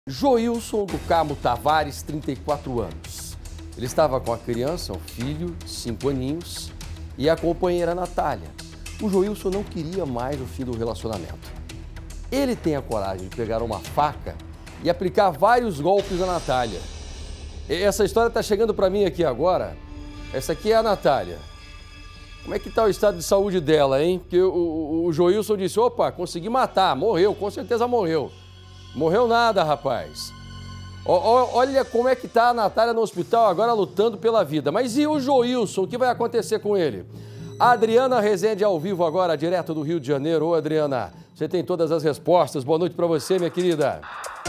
Joilson do Carmo Tavares, 34 anos. Ele estava com a criança, um filho de 5 aninhos, e a companheira Natália. O Joilson não queria mais o fim do relacionamento. Ele tem a coragem de pegar uma faca e aplicar vários golpes na Natália. Essa história está chegando para mim aqui agora. Essa aqui é a Natália. Como é que está o estado de saúde dela, hein? Porque o Joilson disse, opa, consegui matar, morreu, com certeza morreu. Morreu nada, rapaz. Olha como é que tá a Natália no hospital agora lutando pela vida. Mas e o Joilson? O que vai acontecer com ele? A Adriana Rezende ao vivo agora, direto do Rio de Janeiro. Ô, Adriana, você tem todas as respostas. Boa noite para você, minha querida.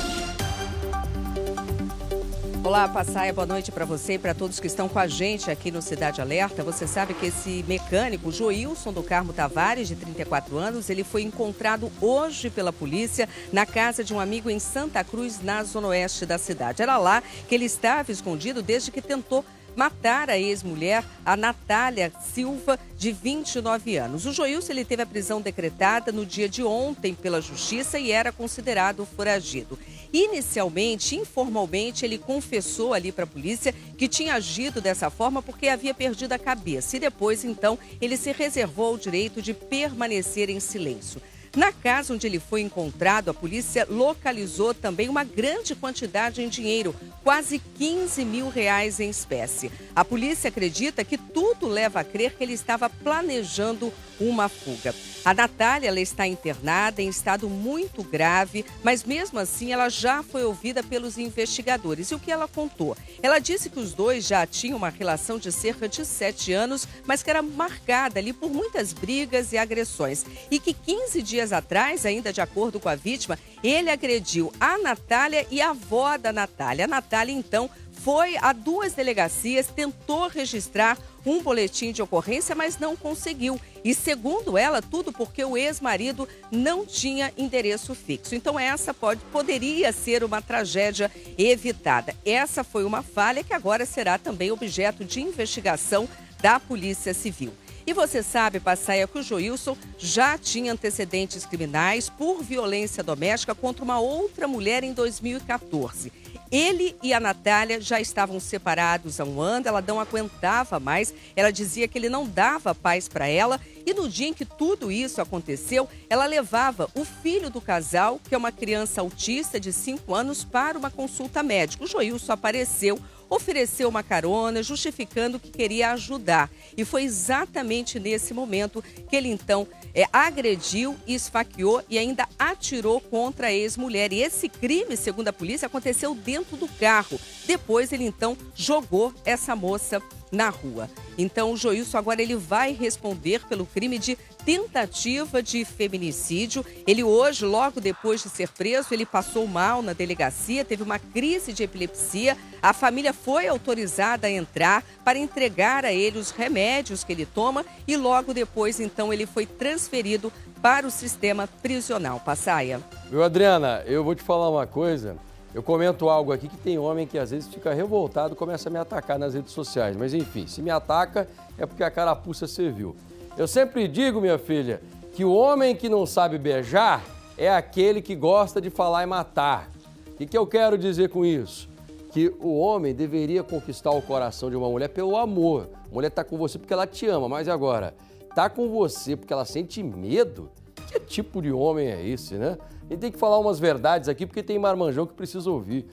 Olá, Passaia, boa noite para você e para todos que estão com a gente aqui no Cidade Alerta. Você sabe que esse mecânico, Joilson do Carmo Tavares, de 34 anos, ele foi encontrado hoje pela polícia na casa de um amigo em Santa Cruz, na zona oeste da cidade. Era lá que ele estava escondido desde que tentou matar a ex-mulher, a Natália Silva, de 29 anos. O Joilson, ele teve a prisão decretada no dia de ontem pela Justiça e era considerado foragido. Inicialmente, informalmente, ele confessou ali para a polícia que tinha agido dessa forma porque havia perdido a cabeça. E depois, então, ele se reservou o direito de permanecer em silêncio. Na casa onde ele foi encontrado, a polícia localizou também uma grande quantidade em dinheiro, quase 15 mil reais em espécie. A polícia acredita que tudo leva a crer que ele estava planejando uma fuga. A Natália, ela está internada em estado muito grave, mas mesmo assim ela já foi ouvida pelos investigadores. E o que ela contou? Ela disse que os dois já tinham uma relação de cerca de 7 anos, mas que era marcada ali por muitas brigas e agressões. E que 15 dias atrás, ainda de acordo com a vítima, ele agrediu a Natália e a avó da Natália. A Natália, então, foi a 2 delegacias, tentou registrar um boletim de ocorrência, mas não conseguiu. E segundo ela, tudo porque o ex-marido não tinha endereço fixo. Então essa poderia ser uma tragédia evitada. Essa foi uma falha que agora será também objeto de investigação da Polícia Civil. E você sabe, Passaia, que o Joilson já tinha antecedentes criminais por violência doméstica contra uma outra mulher em 2014. Ele e a Natália já estavam separados há um ano, ela não aguentava mais, ela dizia que ele não dava paz para ela. E no dia em que tudo isso aconteceu, ela levava o filho do casal, que é uma criança autista de 5 anos, para uma consulta médica. O Joilson apareceu, ofereceu uma carona, justificando que queria ajudar. E foi exatamente nesse momento que ele, então, agrediu, esfaqueou e ainda atirou contra a ex-mulher. E esse crime, segundo a polícia, aconteceu dentro do carro. Depois ele, então, jogou essa moça na rua. Então, o Joilson agora ele vai responder pelo crime de tentativa de feminicídio. Ele hoje, logo depois de ser preso, ele passou mal na delegacia, teve uma crise de epilepsia. A família foi autorizada a entrar para entregar a ele os remédios que ele toma e logo depois, então, ele foi transferido para o sistema prisional. Passaia. Viu, Adriana, eu vou te falar uma coisa. Eu comento algo aqui que tem homem que às vezes fica revoltado e começa a me atacar nas redes sociais. Mas enfim, se me ataca é porque a carapuça serviu. Eu sempre digo, minha filha, que o homem que não sabe beijar é aquele que gosta de falar e matar. O que eu quero dizer com isso? Que o homem deveria conquistar o coração de uma mulher pelo amor. A mulher está com você porque ela te ama, mas agora, está com você porque ela sente medo? Que tipo de homem é esse, né? A gente tem que falar umas verdades aqui porque tem marmanjão que precisa ouvir.